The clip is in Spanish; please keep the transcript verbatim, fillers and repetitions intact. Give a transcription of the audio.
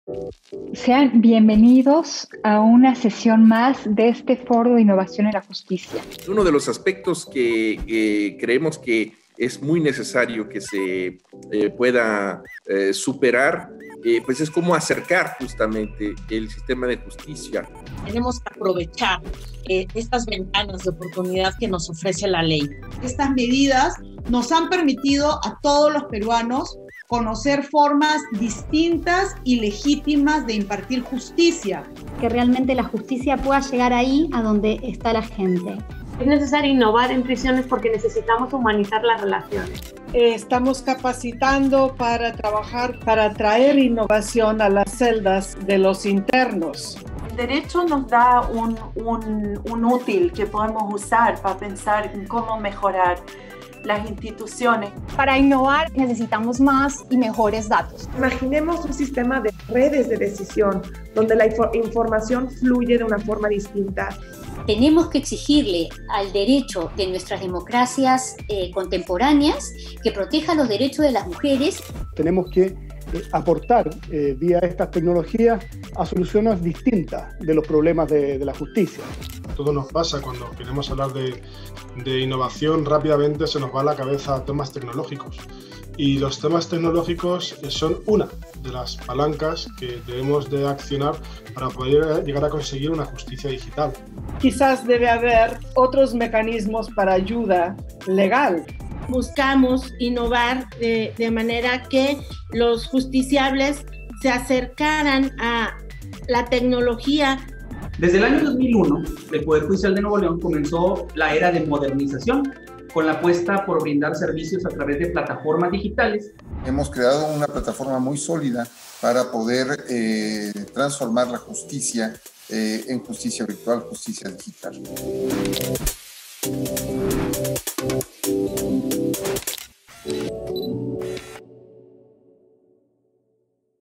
Sean bienvenidos a una sesión más de este Foro de Innovación en la Justicia. Uno de los aspectos que eh, creemos que es muy necesario que se eh, pueda eh, superar, eh, pues es cómo acercar justamente el sistema de justicia. Tenemos que aprovechar eh, estas ventanas de oportunidad que nos ofrece la ley. Estas medidas nos han permitido a todos los peruanos conocer formas distintas y legítimas de impartir justicia. Que realmente la justicia pueda llegar ahí a donde está la gente. Es necesario innovar en prisiones porque necesitamos humanizar las relaciones. Eh, estamos capacitando para trabajar, para traer innovación a las celdas de los internos. El derecho nos da un, un, un útil que podemos usar para pensar en cómo mejorar las instituciones. Para innovar necesitamos más y mejores datos. Imaginemos un sistema de redes de decisión donde la infor- información fluye de una forma distinta. Tenemos que exigirle al derecho de nuestras democracias eh, contemporáneas que proteja los derechos de las mujeres. Tenemos que eh, aportar eh, vía estas tecnologías a soluciones distintas de los problemas de, de la justicia. Todo nos pasa cuando queremos hablar de, de innovación, rápidamente se nos va a la cabeza temas tecnológicos. Y los temas tecnológicos son una de las palancas que debemos de accionar para poder llegar a conseguir una justicia digital. Quizás debe haber otros mecanismos para ayuda legal. Buscamos innovar de, de manera que los justiciables se acercaran a la tecnología. Desde el año dos mil uno, el Poder Judicial de Nuevo León comenzó la era de modernización, con la apuesta por brindar servicios a través de plataformas digitales. Hemos creado una plataforma muy sólida para poder eh, transformar la justicia eh, en justicia virtual, justicia digital.